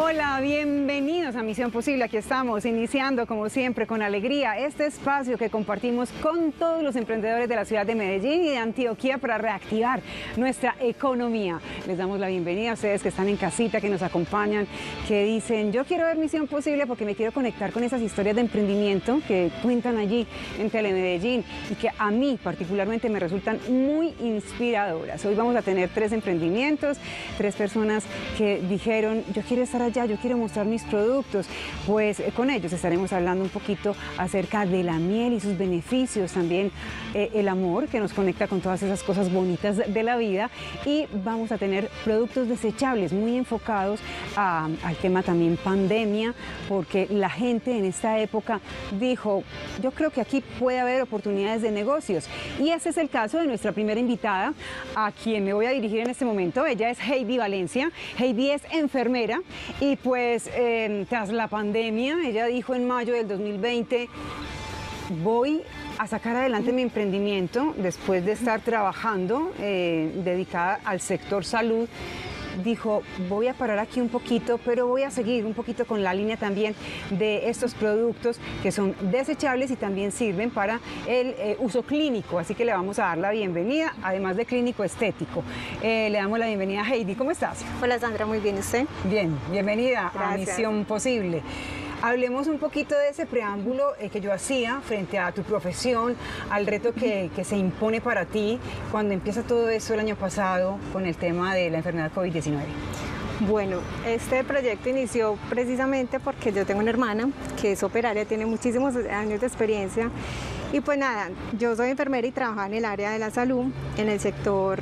Hola, bienvenidos a Misión Posible. Aquí estamos iniciando como siempre con alegría este espacio que compartimos con todos los emprendedores de la ciudad de Medellín y de Antioquia para reactivar nuestra economía. Les damos la bienvenida a ustedes que están en casita, que nos acompañan, que dicen yo quiero ver Misión Posible porque me quiero conectar con esas historias de emprendimiento que cuentan allí en Telemedellín y que a mí particularmente me resultan muy inspiradoras. Hoy vamos a tener 3 emprendimientos, 3 personas que dijeron yo quiero estar allá, yo quiero mostrar mis productos. Pues con ellos estaremos hablando un poquito acerca de la miel y sus beneficios, también el amor que nos conecta con todas esas cosas bonitas de la vida, y vamos a tener productos desechables muy enfocados al tema también pandemia, porque la gente en esta época dijo yo creo que aquí puede haber oportunidades de negocios, y ese es el caso de nuestra primera invitada, a quien me voy a dirigir en este momento. Ella es Heidi Valencia. Heidi es enfermera y pues tras la pandemia, ella dijo en mayo del 2020, voy a sacar adelante mi emprendimiento después de estar trabajando dedicada al sector salud. Dijo, voy a parar aquí un poquito, pero voy a seguir un poquito con la línea también de estos productos que son desechables y también sirven para el uso clínico, así que le vamos a dar la bienvenida, además de clínico estético. Le damos la bienvenida a Heidi. ¿Cómo estás? Hola Sandra, muy bien, ¿y usted? Bien, bienvenida. Gracias. A Misión Posible. Hablemos un poquito de ese preámbulo que yo hacía frente a tu profesión, al reto que se impone para ti cuando empieza todo eso el año pasado con el tema de la enfermedad COVID-19. Bueno, este proyecto inició precisamente porque yo tengo una hermana que es operaria, tiene muchísimos años de experiencia, y pues nada, yo soy enfermera y trabajaba en el área de la salud, en el sector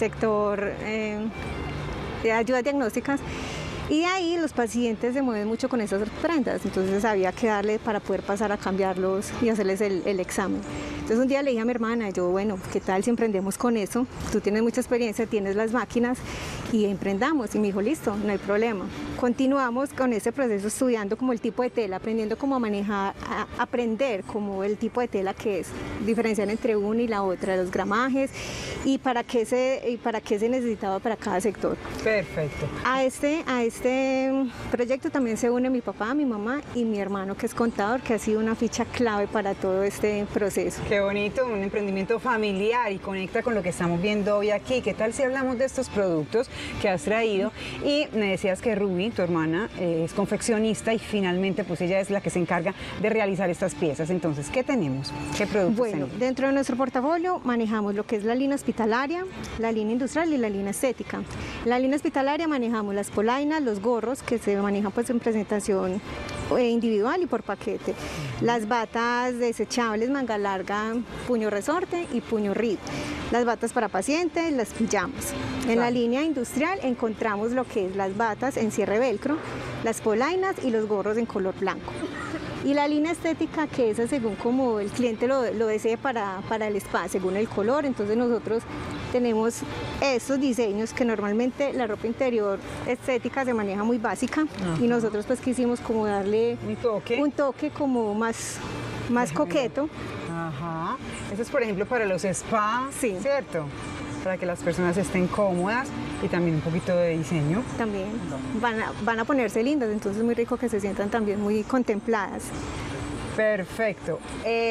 de ayudas diagnósticas. Y de ahí los pacientes se mueven mucho con esas prendas, entonces había que darle para poder pasar a cambiarlos y hacerles el examen. Entonces un día le dije a mi hermana, yo, bueno, ¿qué tal si emprendemos con eso? Tú tienes mucha experiencia, tienes las máquinas y emprendamos. Y me dijo, listo, no hay problema. Continuamos con ese proceso estudiando como el tipo de tela, aprendiendo cómo a manejar, aprender como el tipo de tela que es, diferenciar entre una y la otra, los gramajes y para qué se necesitaba para cada sector. Perfecto. A este proyecto también se une mi papá, mi mamá y mi hermano, que es contador, que ha sido una ficha clave para todo este proceso. Qué bonito, un emprendimiento familiar y conecta con lo que estamos viendo hoy aquí. ¿Qué tal si hablamos de estos productos que has traído? Y me decías que Ruby, tu hermana, es confeccionista y finalmente pues ella es la que se encarga de realizar estas piezas. Entonces, ¿qué tenemos? ¿Qué productos tenemos? Dentro de nuestro portafolio manejamos lo que es la línea hospitalaria, la línea industrial y la línea estética. La línea hospitalaria manejamos las polainas, los gorros que se manejan pues en presentación individual y por paquete, las batas desechables, manga larga, puño resorte y puño RID, las batas para pacientes, las pijamas. En la línea industrial encontramos lo que es las batas en cierre velcro, las polainas y los gorros en color blanco. Y la línea estética, que es según como el cliente lo desee para el spa, según el color. Entonces nosotros tenemos estos diseños que normalmente la ropa interior estética se maneja muy básica. Ajá. Y nosotros pues quisimos como darle un toque como más coqueto. Ajá. Eso es por ejemplo para los spas, sí, ¿cierto? Para que las personas estén cómodas y también un poquito de diseño. También van a ponerse lindas, entonces es muy rico que se sientan también muy contempladas. Perfecto.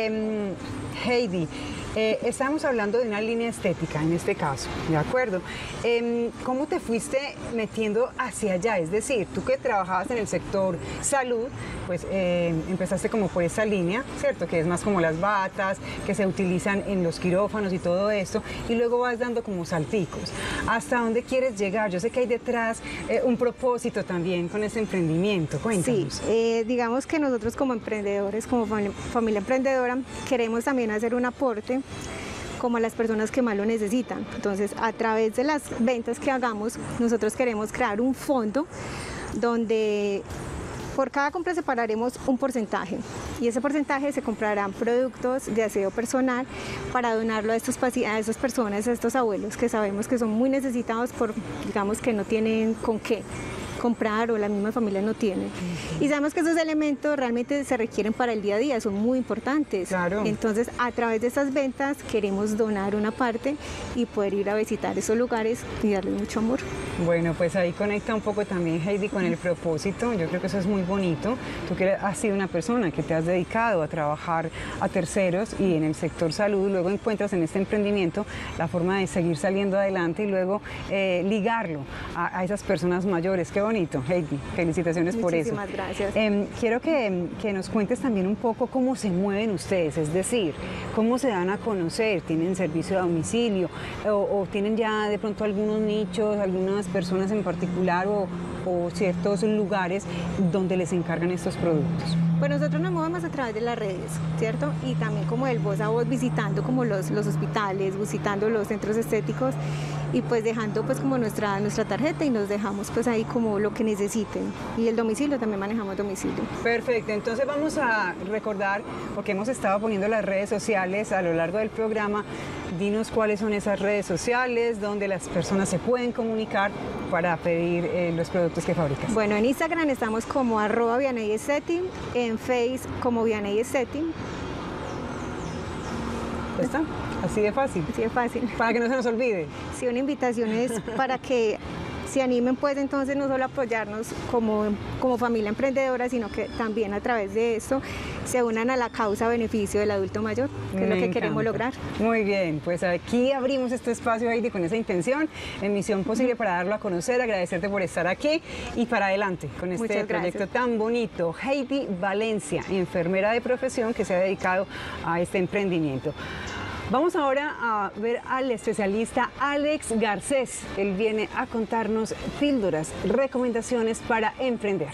Heidi, estamos hablando de una línea estética en este caso, ¿de acuerdo? ¿Cómo te fuiste metiendo hacia allá? Es decir, tú que trabajabas en el sector salud, pues empezaste como por esa línea, ¿cierto? Que es más como las batas, que se utilizan en los quirófanos y todo esto, y luego vas dando como salticos. ¿Hasta dónde quieres llegar? Yo sé que hay detrás un propósito también con ese emprendimiento. Cuéntanos. Sí, digamos que nosotros como emprendedores, como familia emprendedora, queremos también hacer un aporte como a las personas que más lo necesitan. Entonces, a través de las ventas que hagamos, nosotros queremos crear un fondo donde por cada compra separaremos un porcentaje y ese porcentaje se comprarán productos de aseo personal para donarlo a estas personas, a estos abuelos que sabemos que son muy necesitados por, digamos, que no tienen con qué comprar o la misma familia no tiene. Y sabemos que esos elementos realmente se requieren para el día a día, son muy importantes. Claro. Entonces, a través de estas ventas queremos donar una parte y poder ir a visitar esos lugares y darles mucho amor. Bueno, pues ahí conecta un poco también Heidi con el propósito. Yo creo que eso es muy bonito. Tú que has sido una persona que te has dedicado a trabajar a terceros y en el sector salud, luego encuentras en este emprendimiento la forma de seguir saliendo adelante y luego ligarlo a esas personas mayores. Qué bonito, Heidi. Felicitaciones por eso. Muchísimas gracias. Quiero que nos cuentes también un poco cómo se mueven ustedes, es decir, cómo se dan a conocer. ¿Tienen servicio a domicilio o tienen ya de pronto algunos nichos, algunas personas en particular o ciertos lugares donde les encargan estos productos? Pues nosotros nos movemos a través de las redes, ¿cierto? Y también como el voz a voz, visitando como los hospitales, visitando los centros estéticos y pues dejando pues como nuestra tarjeta y nos dejamos pues ahí como lo que necesiten. Y el domicilio, también manejamos domicilio. Perfecto, entonces vamos a recordar, porque hemos estado poniendo las redes sociales a lo largo del programa. Dinos cuáles son esas redes sociales, donde las personas se pueden comunicar para pedir los productos que fabricas. Bueno, en Instagram estamos como @vianeyestetim, en Face como vianeyestetim. ¿Ya está? Así de fácil. Así de fácil. Para que no se nos olvide. Sí, una invitación es para que se animen pues entonces no solo a apoyarnos como familia emprendedora, sino que también a través de esto se unan a la causa a beneficio del adulto mayor, que es lo que queremos lograr. Muy bien, pues aquí abrimos este espacio, Heidi, con esa intención, en Misión Posible, para darlo a conocer, agradecerte por estar aquí y para adelante con este proyecto tan bonito. Heidi Valencia, enfermera de profesión que se ha dedicado a este emprendimiento. Vamos ahora a ver al especialista Alex Garcés. Él viene a contarnos píldoras, recomendaciones para emprender.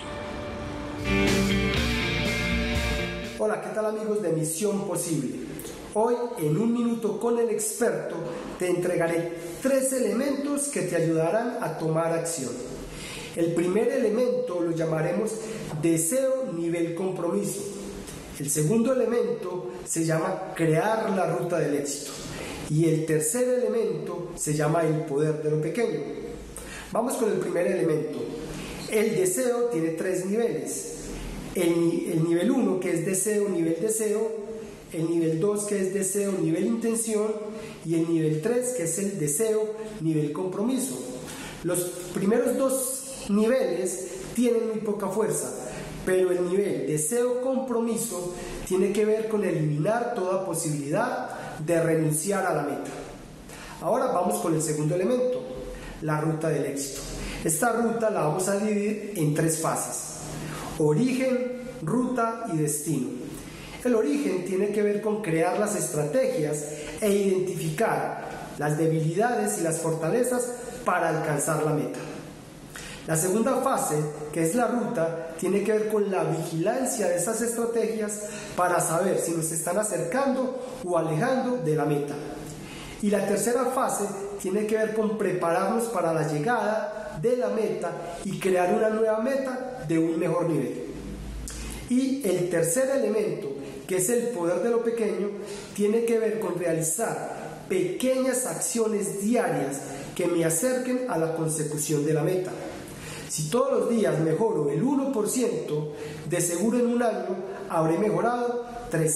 Hola, ¿qué tal amigos de Misión Posible? Hoy, en un minuto con el experto, te entregaré 3 elementos que te ayudarán a tomar acción. El primer elemento lo llamaremos deseo nivel compromiso. El segundo elemento se llama crear la ruta del éxito. Y el tercer elemento se llama el poder de lo pequeño. Vamos con el primer elemento. El deseo tiene 3 niveles. El nivel 1, que es deseo, nivel deseo. El nivel 2, que es deseo, nivel intención. Y el nivel 3, que es el deseo, nivel compromiso. Los primeros 2 niveles tienen muy poca fuerza. Pero el nivel deseo-compromiso tiene que ver con eliminar toda posibilidad de renunciar a la meta. Ahora vamos con el segundo elemento, la ruta del éxito. Esta ruta la vamos a dividir en 3 fases: origen, ruta y destino. El origen tiene que ver con crear las estrategias e identificar las debilidades y las fortalezas para alcanzar la meta. La segunda fase, que es la ruta, tiene que ver con la vigilancia de esas estrategias para saber si nos están acercando o alejando de la meta. Y la tercera fase tiene que ver con prepararnos para la llegada de la meta y crear una nueva meta de un mejor nivel. Y el tercer elemento, que es el poder de lo pequeño, tiene que ver con realizar pequeñas acciones diarias que me acerquen a la consecución de la meta. Si todos los días mejoro el 1%, de seguro en un año habré mejorado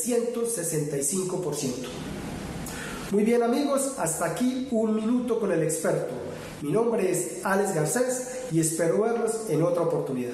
365%. Muy bien amigos, hasta aquí un minuto con el experto. Mi nombre es Alex Garcés y espero verlos en otra oportunidad.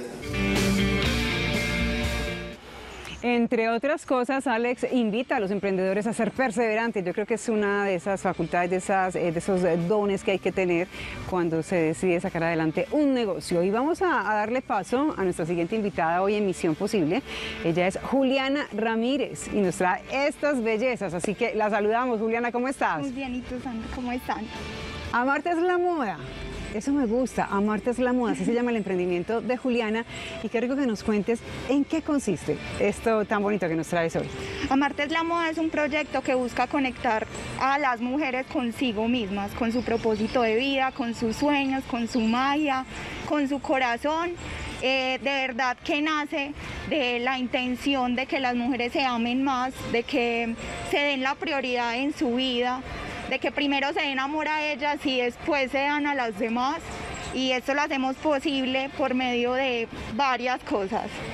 Entre otras cosas, Alex invita a los emprendedores a ser perseverantes. Yo creo que es una de esas facultades, de esos dones que hay que tener cuando se decide sacar adelante un negocio. Y vamos a darle paso a nuestra siguiente invitada hoy en Misión Posible. Ella es Juliana Ramírez y nos trae estas bellezas. Así que la saludamos. Juliana, ¿cómo estás? Muy bien, ¿y tú, Sandra? ¿Cómo están? Amarte es la moda. Eso me gusta, Amarte es la moda, así se llama el emprendimiento de Juliana. Y qué rico que nos cuentes en qué consiste esto tan bonito que nos traes hoy. Amarte es la moda es un proyecto que busca conectar a las mujeres consigo mismas, con su propósito de vida, con sus sueños, con su magia, con su corazón. De verdad que nace de la intención de que las mujeres se amen más, de que se den la prioridad en su vida, de que primero se den amor a ellas y después se dan a las demás, y esto lo hacemos posible por medio de varias cosas.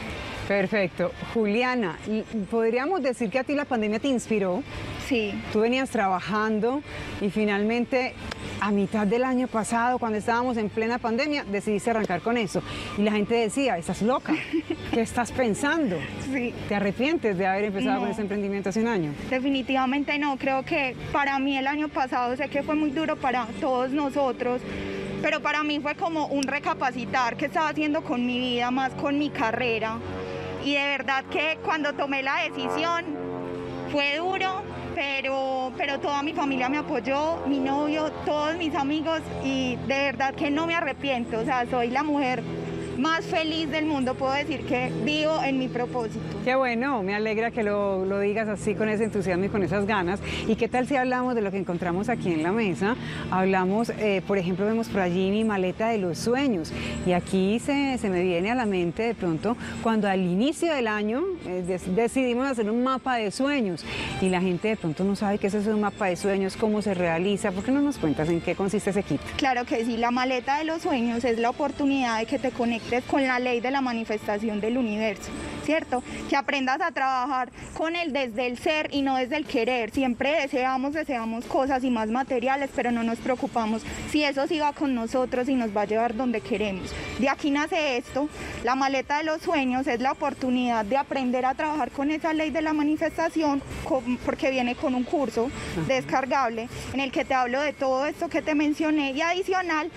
Perfecto. Juliana, ¿podríamos decir que a ti la pandemia te inspiró? Sí. Tú venías trabajando y finalmente a mitad del año pasado, cuando estábamos en plena pandemia, decidiste arrancar con eso. Y la gente decía, estás loca, ¿qué estás pensando? Sí. ¿Te arrepientes de haber empezado con ese emprendimiento hace un año? Definitivamente no, creo que para mí el año pasado, sé que fue muy duro para todos nosotros, pero para mí fue como un recapacitar qué estaba haciendo con mi vida, más con mi carrera. Y de verdad que cuando tomé la decisión fue duro, pero toda mi familia me apoyó, mi novio, todos mis amigos, y de verdad que no me arrepiento, o sea, soy la mujer más feliz del mundo, puedo decir que vivo en mi propósito. Qué bueno, me alegra que lo digas así, con ese entusiasmo y con esas ganas. ¿Y qué tal si hablamos de lo que encontramos aquí en la mesa? Hablamos, por ejemplo, vemos por allí mi maleta de los sueños, y aquí se me viene a la mente de pronto cuando al inicio del año decidimos hacer un mapa de sueños, y la gente de pronto no sabe qué es eso de un mapa de sueños, cómo se realiza. ¿Por qué no nos cuentas en qué consiste ese kit? Claro que sí, la maleta de los sueños es la oportunidad de que te conectes con la ley de la manifestación del universo, ¿cierto? Que aprendas a trabajar con él desde el ser y no desde el querer. Siempre deseamos cosas y más materiales, pero no nos preocupamos si eso sí va con nosotros y nos va a llevar donde queremos. De aquí nace esto. La maleta de los sueños es la oportunidad de aprender a trabajar con esa ley de la manifestación, porque viene con un curso descargable en el que te hablo de todo esto que te mencioné, y adicional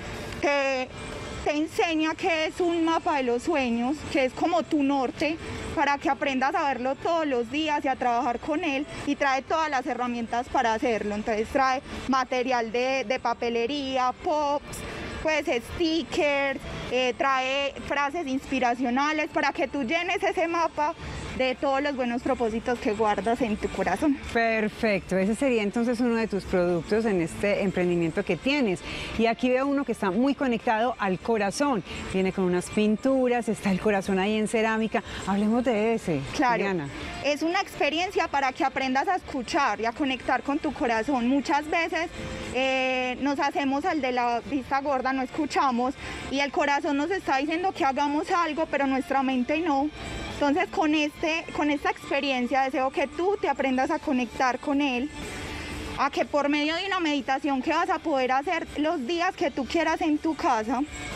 te enseña qué es un mapa de los sueños, que es como tu norte, para que aprendas a verlo todos los días y a trabajar con él, y trae todas las herramientas para hacerlo. Entonces trae material de papelería, pops, pues stickers, trae frases inspiracionales para que tú llenes ese mapa de todos los buenos propósitos que guardas en tu corazón. Perfecto, ese sería entonces uno de tus productos en este emprendimiento que tienes. Y aquí veo uno que está muy conectado al corazón. Viene con unas pinturas, está el corazón ahí en cerámica. Hablemos de ese, claro, Juliana. Es una experiencia para que aprendas a escuchar y a conectar con tu corazón. Muchas veces nos hacemos al de la vista gorda, no escuchamos, y el corazón nos está diciendo que hagamos algo, pero nuestra mente no. Entonces con esta experiencia deseo que tú te aprendas a conectar con él, a que por medio de una meditación que vas a poder hacer los días que tú quieras en tu casa,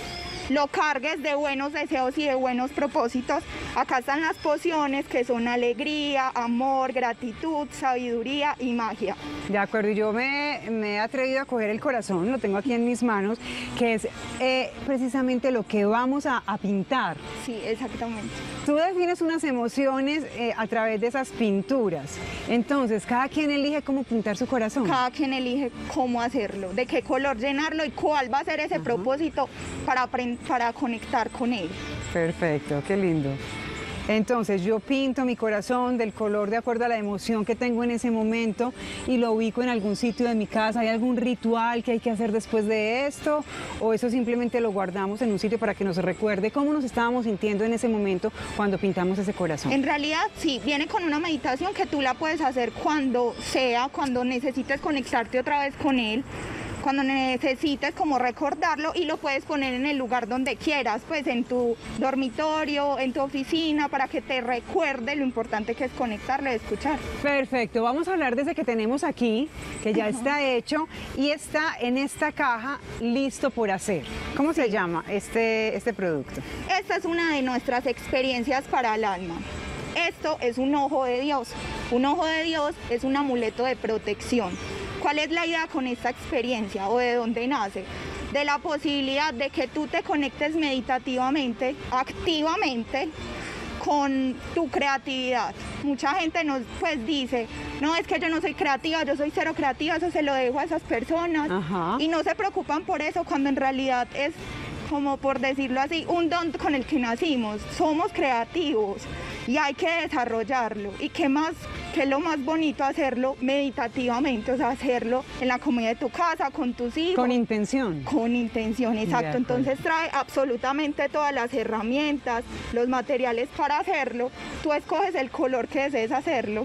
lo cargues de buenos deseos y de buenos propósitos. Acá están las pociones, que son alegría, amor, gratitud, sabiduría y magia. De acuerdo, y yo me he atrevido a coger el corazón, lo tengo aquí en mis manos, que es precisamente lo que vamos a pintar. Sí, exactamente. Tú defines unas emociones a través de esas pinturas. Entonces, cada quien elige cómo pintar su corazón. Cada quien elige cómo hacerlo, de qué color llenarlo y cuál va a ser ese propósito para conectar con él. Perfecto, qué lindo. Entonces yo pinto mi corazón del color de acuerdo a la emoción que tengo en ese momento y lo ubico en algún sitio de mi casa. ¿Hay algún ritual que hay que hacer después de esto? ¿O eso simplemente lo guardamos en un sitio para que nos recuerde cómo nos estábamos sintiendo en ese momento cuando pintamos ese corazón? En realidad sí, viene con una meditación que tú la puedes hacer cuando sea, cuando necesites conectarte otra vez con él, cuando necesites como recordarlo, y lo puedes poner en el lugar donde quieras, pues en tu dormitorio, en tu oficina, para que te recuerde lo importante que es conectarlo y escuchar. Perfecto, vamos a hablar de ese que tenemos aquí, que ya está hecho y está en esta caja listo por hacer. ¿Cómo se llama este producto? Esta es una de nuestras experiencias para el alma. Esto es un ojo de Dios. Un ojo de Dios es un amuleto de protección. ¿Cuál es la idea con esta experiencia o de dónde nace? De la posibilidad de que tú te conectes meditativamente, activamente, con tu creatividad. Mucha gente nos dice, no, es que yo no soy creativa, yo soy cero creativa, eso se lo dejo a esas personas. Ajá. Y no se preocupan por eso, cuando en realidad es, como por decirlo así, un don con el que nacimos. Somos creativos y hay que desarrollarlo. ¿Y qué más? Que es lo más bonito, hacerlo meditativamente, o sea, hacerlo en la comodidad de tu casa, con tus hijos. Con intención. Con intención, exacto. Entonces trae absolutamente todas las herramientas, los materiales para hacerlo. Tú escoges el color que desees hacerlo.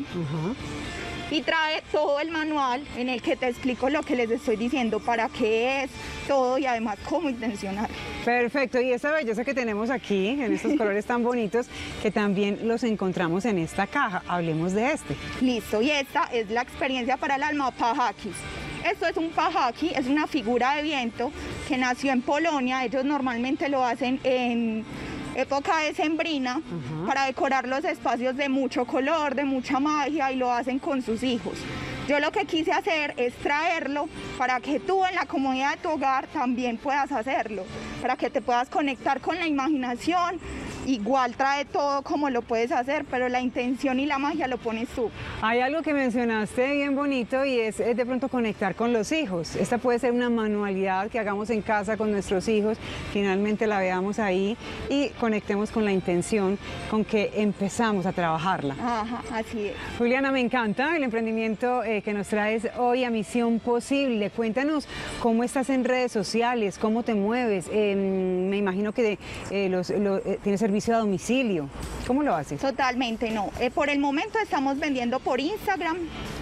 Y trae todo el manual en el que te explico lo que les estoy diciendo, para qué es todo y además cómo intencionar. Perfecto, y esa belleza que tenemos aquí, en estos colores tan bonitos, que también los encontramos en esta caja. Hablemos de este. Listo, y esta es la experiencia para el alma pajakis. Esto es un pajaki, es una figura de viento que nació en Polonia. Ellos normalmente lo hacen en época decembrina para decorar los espacios de mucho color, de mucha magia, y lo hacen con sus hijos. Yo lo que quise hacer es traerlo para que tú en la comodidad de tu hogar también puedas hacerlo, para que te puedas conectar con la imaginación. Igual trae todo como lo puedes hacer, pero la intención y la magia lo pones tú. Hay algo que mencionaste bien bonito y es de pronto conectar con los hijos. Esta puede ser una manualidad que hagamos en casa con nuestros hijos, finalmente la veamos ahí y conectemos con la intención con que empezamos a trabajarla. Ajá, así es. Juliana, me encanta el emprendimiento que nos traes hoy a Misión Posible. Cuéntanos cómo estás en redes sociales, cómo te mueves. Me imagino que tienes servicio a domicilio. ¿Cómo lo haces? Totalmente no. Por el momento estamos vendiendo por Instagram.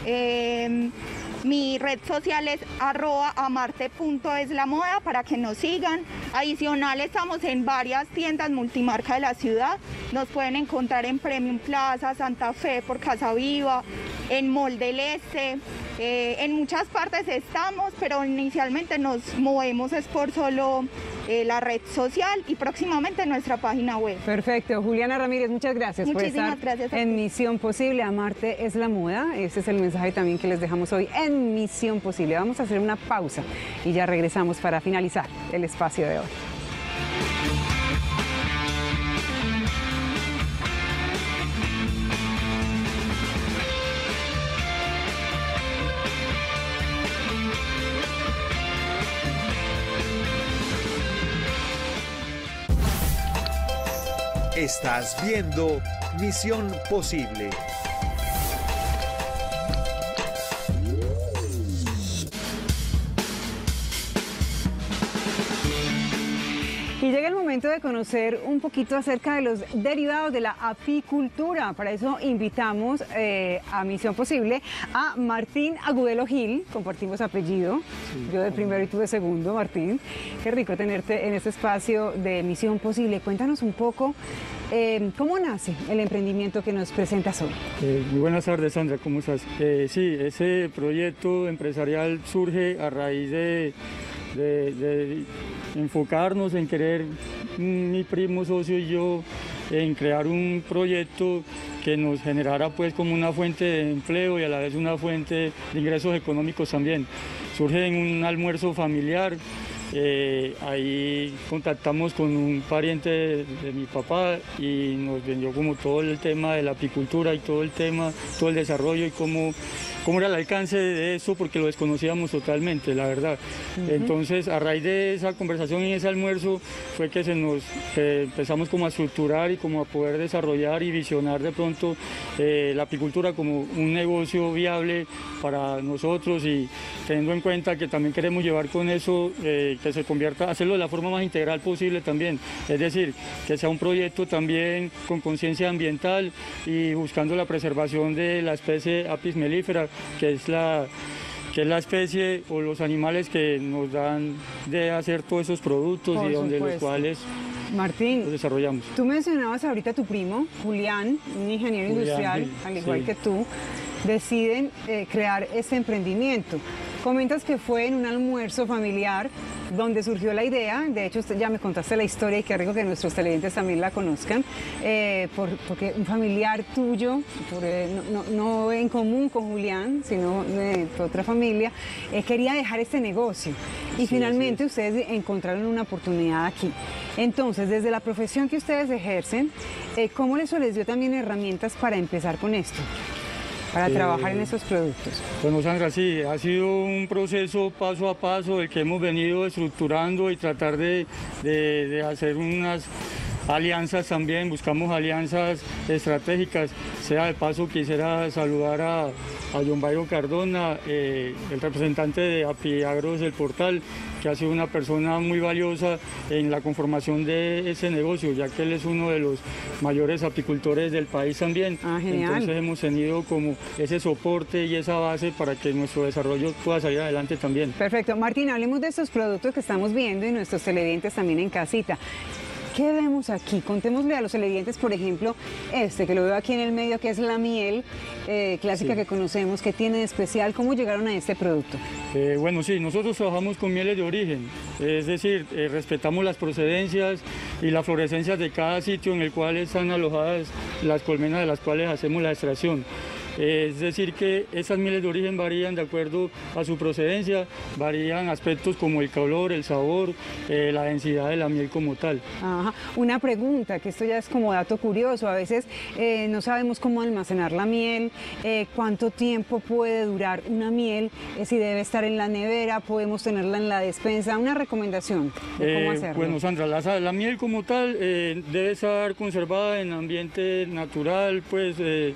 Mi red social es @amarte.eslamoda para que nos sigan. Adicional, estamos en varias tiendas multimarca de la ciudad. Nos pueden encontrar en Premium Plaza, Santa Fe, por Casa Viva, en Mall del Este. En muchas partes estamos, pero inicialmente nos movemos es por solo la red social y próximamente nuestra página web. Perfecto. Juliana Ramírez, muchas gracias. Muchísimas por estar gracias en Misión Posible. Amarte es la moda. Ese es el mensaje también que les dejamos hoy en Misión Posible. Vamos a hacer una pausa y ya regresamos para finalizar el espacio de hoy. Estás viendo Misión Posible. Y llega el momento de conocer un poquito acerca de los derivados de la apicultura. Para eso invitamos a Misión Posible a Martín Agudelo Gil. Compartimos apellido. Sí, yo de primero y tú de segundo, Martín. Qué rico tenerte en este espacio de Misión Posible. Cuéntanos un poco cómo nace el emprendimiento que nos presentas hoy. Muy buenas tardes, Sandra. ¿Cómo estás? Sí, ese proyecto empresarial surge a raíz de enfocarnos en querer, mi primo, socio y yo, en crear un proyecto que nos generara pues como una fuente de empleo y a la vez una fuente de ingresos económicos también. Surge en un almuerzo familiar. Ahí contactamos con un pariente de mi papá y nos vendió como todo el tema de la apicultura y todo el tema, todo el desarrollo y cómo era el alcance de eso, porque lo desconocíamos totalmente, la verdad. Entonces, a raíz de esa conversación y ese almuerzo fue que empezamos como a estructurar y como a poder desarrollar y visionar de pronto la apicultura como un negocio viable para nosotros, y teniendo en cuenta que también queremos llevar con eso que se convierta, hacerlo de la forma más integral posible también, es decir, que sea un proyecto también con conciencia ambiental y buscando la preservación de la especie Apis mellifera, que es la especie o los animales que nos dan de hacer todos esos productos. Por y donde supuesto. Los cuales Martín, los desarrollamos. Tú mencionabas ahorita a tu primo, Julián, un ingeniero industrial, al igual que tú, deciden crear este emprendimiento. Comentas que fue en un almuerzo familiar donde surgió la idea. De hecho, usted ya me contaste la historia y qué rico que nuestros televidentes también la conozcan, porque un familiar tuyo, no en común con Julián, sino de otra familia, quería dejar este negocio y finalmente ustedes encontraron una oportunidad aquí. Entonces, desde la profesión que ustedes ejercen, ¿cómo eso les dio también herramientas para empezar con esto? Para trabajar en esos productos. Bueno, Sandra, sí, ha sido un proceso paso a paso el que hemos venido estructurando y tratar de hacer alianzas también, buscamos alianzas estratégicas. Sea de paso, quisiera saludar a John Byron Cardona, el representante de Apiagros del Portal, que ha sido una persona muy valiosa en la conformación de ese negocio, ya que él es uno de los mayores apicultores del país también. Genial. Entonces hemos tenido como ese soporte y esa base para que nuestro desarrollo pueda salir adelante también. Perfecto. Martín, hablemos de estos productos que estamos viendo y nuestros televidentes también en casita. ¿Qué vemos aquí? Contémosle a los televidentes, por ejemplo, que lo veo aquí en el medio, que es la miel clásica que conocemos. ¿Qué tiene de especial? ¿Cómo llegaron a este producto? Bueno, sí, nosotros trabajamos con mieles de origen, es decir, respetamos las procedencias y las florescencias de cada sitio en el cual están alojadas las colmenas de las cuales hacemos la extracción. Es decir, que esas mieles de origen varían de acuerdo a su procedencia, varían aspectos como el color, el sabor, la densidad de la miel como tal. Ajá. Una pregunta, que esto ya es como dato curioso, a veces no sabemos cómo almacenar la miel, cuánto tiempo puede durar una miel, si debe estar en la nevera, podemos tenerla en la despensa, una recomendación de cómo hacerlo. Bueno, Sandra, la miel como tal debe estar conservada en ambiente natural, pues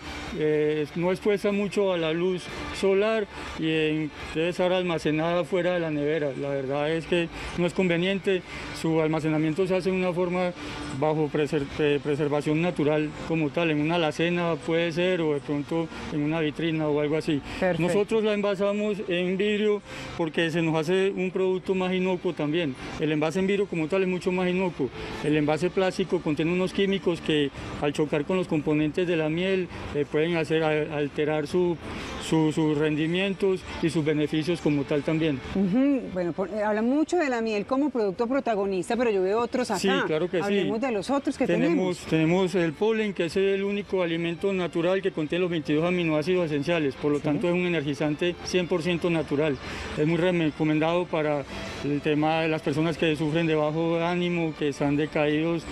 no expuesta mucho a la luz solar y debe estar almacenada fuera de la nevera. La verdad es que no es conveniente, su almacenamiento se hace de una forma bajo preservación natural como tal, en una alacena puede ser o de pronto en una vitrina o algo así. Perfecto. Nosotros la envasamos en vidrio porque se nos hace un producto más inocuo también. El envase en vidrio como tal es mucho más inocuo. El envase plástico contiene unos químicos que al chocar con los componentes de la miel pueden alterar sus rendimientos y sus beneficios como tal también. Bueno, habla mucho de la miel como producto protagonista, pero yo veo otros acá. Sí, claro que Hablemos de los otros que tenemos. Tenemos el polen, que es el único alimento natural que contiene los 22 aminoácidos esenciales, por lo tanto es un energizante 100% natural. Es muy recomendado para el tema de las personas que sufren de bajo ánimo, que están decaídos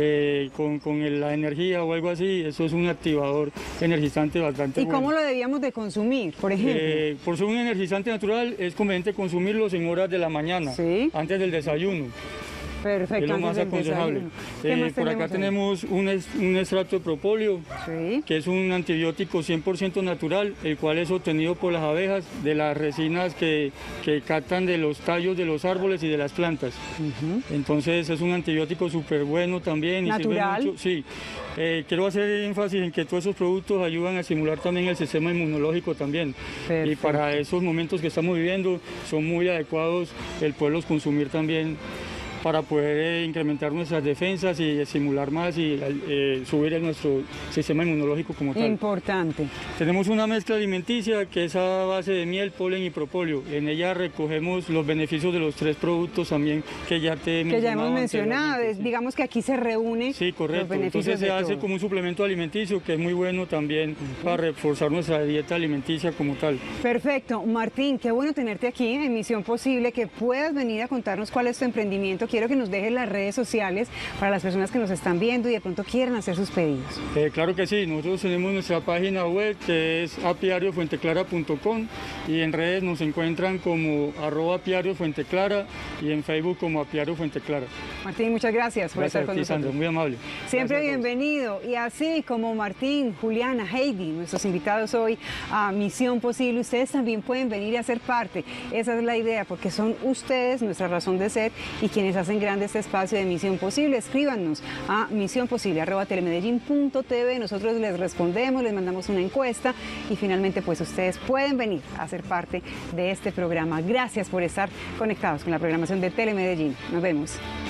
con la energía o algo así. Eso es un activador energizante bastante bueno. ¿Y cómo lo debíamos de consumir, por ejemplo? Por ser un energizante natural es conveniente consumirlos en horas de la mañana, antes del desayuno. Perfecto, es lo más aconsejable. Por acá tenemos un extracto de propóleo, que es un antibiótico 100% natural, el cual es obtenido por las abejas de las resinas que captan de los tallos de los árboles y de las plantas. Entonces es un antibiótico súper bueno también. ¿Natural? Y sirve mucho, sí. Quiero hacer énfasis en que todos esos productos ayudan a estimular también el sistema inmunológico también. Perfecto. Y para esos momentos que estamos viviendo son muy adecuados el poderlos consumir también, para poder incrementar nuestras defensas y estimular más y subir nuestro sistema inmunológico como tal. Importante. Tenemos una mezcla alimenticia que es a base de miel, polen y propóleo. En ella recogemos los beneficios de los 3 productos también que ya hemos mencionado. Sí. Digamos que aquí se reúne. Sí, correcto. Los beneficios. Entonces se hace como un suplemento alimenticio que es muy bueno también para reforzar nuestra dieta alimenticia como tal. Perfecto. Martín, qué bueno tenerte aquí en Misión Posible, que puedas venir a contarnos cuál es tu emprendimiento. Quiero que nos dejes las redes sociales para las personas que nos están viendo y de pronto quieran hacer sus pedidos. Claro que sí, nosotros tenemos nuestra página web que es apiariofuenteclara.com y en redes nos encuentran como @apiariofuenteclara y en Facebook como apiariofuenteclara. Martín, muchas gracias por estar con nosotros. Sandra, muy amable. Siempre bienvenido. Y así como Martín, Juliana, Heidi, nuestros invitados hoy a Misión Posible, ustedes también pueden venir a ser parte. Esa es la idea, porque son ustedes nuestra razón de ser y quienes hacen grande este espacio de Misión Posible. Escríbanos a misionposible@telemedellin.tv. Nosotros les respondemos, les mandamos una encuesta y finalmente pues ustedes pueden venir a ser parte de este programa. Gracias por estar conectados con la programación de Telemedellín. Nos vemos.